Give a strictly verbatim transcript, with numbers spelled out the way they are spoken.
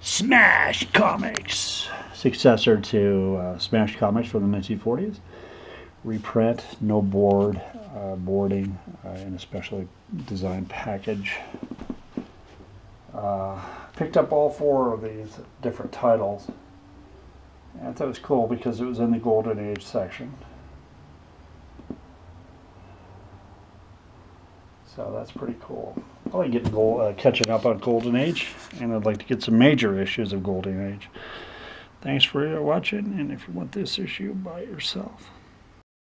Smash Comics, successor to uh, Smash Comics from the nineteen forties. Reprint, no board, uh, boarding, uh, in a specially designed package. Uh, picked up all four of these different titles. And I thought it was cool because it was in the Golden Age section. So that's pretty cool. I like getting gold, uh, catching up on Golden Age, and I'd like to get some major issues of Golden Age. Thanks for watching, and if you want this issue, buy it yourself.